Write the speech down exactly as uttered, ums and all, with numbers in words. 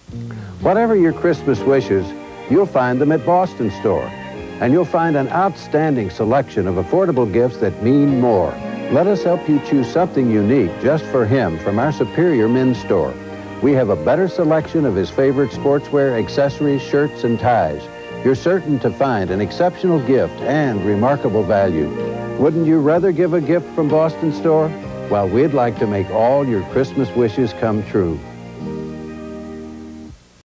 Whatever your Christmas wishes, you'll find them at Boston Store. And you'll find an outstanding selection of affordable gifts that mean more. Let us help you choose something unique just for him from our superior men's store. We have a better selection of his favorite sportswear, accessories, shirts, and ties. You're certain to find an exceptional gift and remarkable value. Wouldn't you rather give a gift from Boston Store? Well, we'd like to make all your Christmas wishes come true.